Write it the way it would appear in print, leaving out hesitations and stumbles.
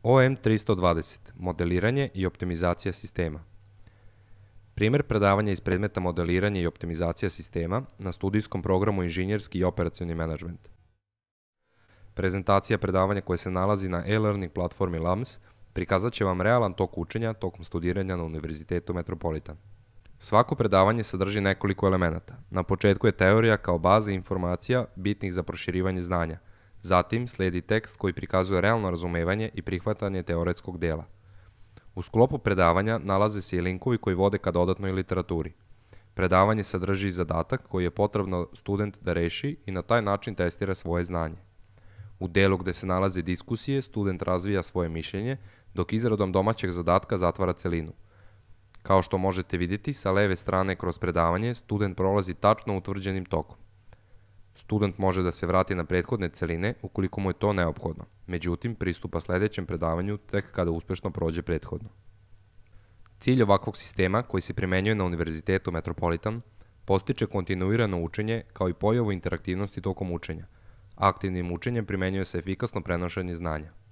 OM 320. Modeliranje i optimizacija sistema. Primjer predavanja iz predmeta modeliranje i optimizacija sistema na studijskom programu Inženjerski i operacioni menadžment. Prezentacija predavanja koje se nalazi na e-learning platformi LAMS prikazat će vam realan tok učenja tokom studiranja na Univerzitetu Metropolitan. Svako predavanje sadrži nekoliko elemenata. Na početku je teorija kao baza informacija bitnih za proširivanje znanja. Zatim slijedi tekst koji prikazuje realno razumevanje i prihvatanje teoretskog dela. U sklopu predavanja nalaze se i linkovi koji vode ka dodatnoj literaturi. Predavanje sadrži zadatak koji je potrebno student da reši i na taj način testira svoje znanje. U delu gde se nalaze diskusije, student razvija svoje mišljenje, dok izradom domaćeg zadatka zatvara celinu. Kao što možete vidjeti, sa leve strane kroz predavanje student prolazi tačno utvrđenim tokom. Student može da se vrati na prethodne celine ukoliko mu je to neophodno, međutim pristupa sljedećem predavanju tek kada uspešno prođe prethodno. Cilj ovakvog sistema koji se primenjuje na Univerzitetu Metropolitan postiče kontinuirano učenje kao i pojavu interaktivnosti tokom učenja. Aktivnim učenjem primenjuje se efikasno prenošenje znanja.